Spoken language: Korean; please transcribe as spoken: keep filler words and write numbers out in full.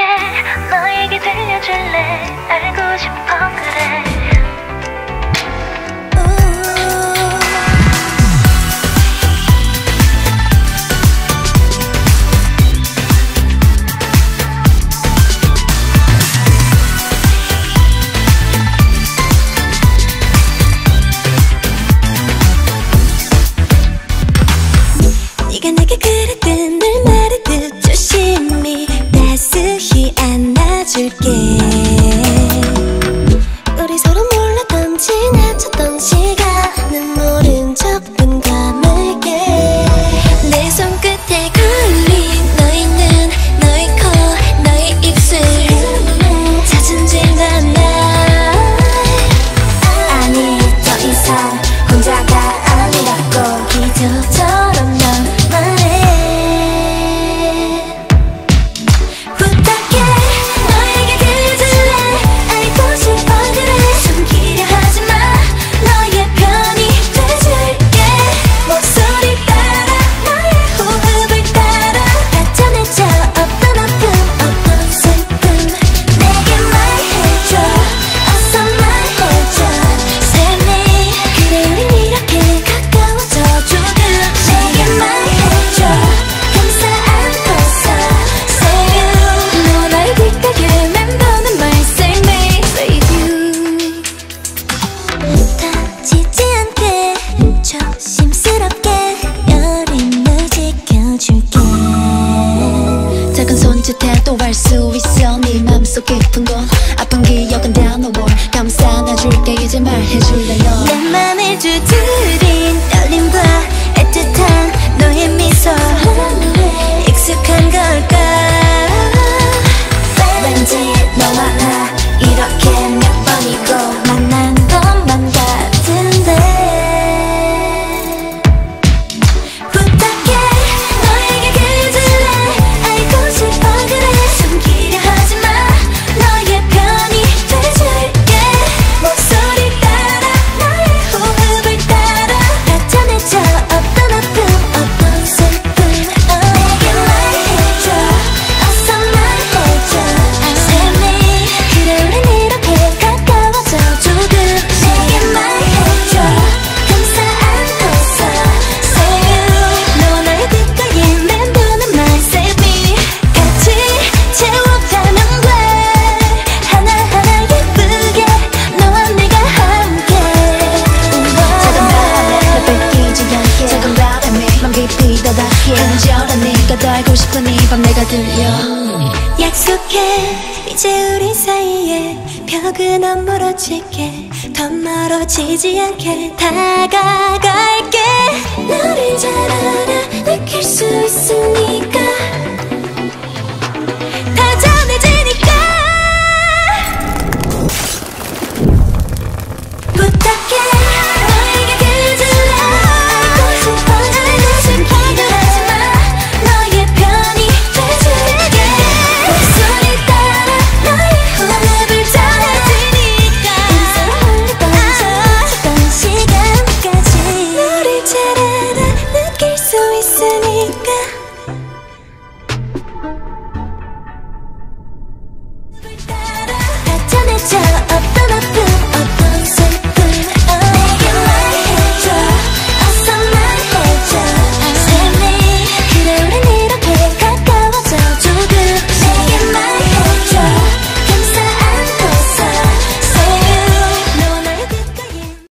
너에게 들려줄래. 알고 싶어 그래. 네가 내게 그랬든 늘 말했듯 조심히 따스히 안아줄게. 우리 서로 몰랐던 지나쳤던 시간은 모른 척뿐 감을게. 내 손끝에 걸린 너의 눈, 너의 코, 너의 입술 찾은 질만 나. 아니 더 이상 혼자가 아니라고 기도처럼 넌 또 알 수 있어. 네 맘속 깊은 곳 아픈 기억은 다 너워. 감싸 안아줄게. 이제 말해줄래 너. 내 맘을 두드린 떨림과 애틋한 너의 미소 익숙한 걸까. 왠지 너와 나 이렇게 몇 번이고 만난 것만 같은데. 간절한 네가 더 알고 싶은 이 밤 내가 들려. 약속해 이제 우리 사이에 벽은 안 무너질게. 더 멀어지지 않게 다가갈게. 너를 잘 알아 느낄 수 있으니까 다정해져.